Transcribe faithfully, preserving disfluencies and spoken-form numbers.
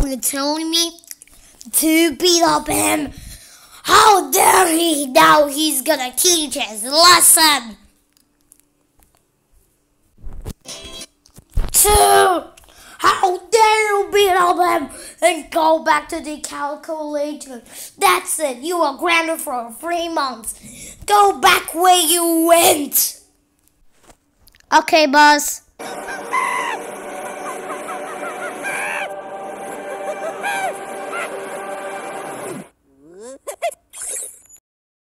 You're telling me to beat up him? How dare he? Now he's gonna teach his lesson. Two. How dare you beat up him and go back to the calculator? That's it. You are grounded for three months. Go back where you went. Okay, boss.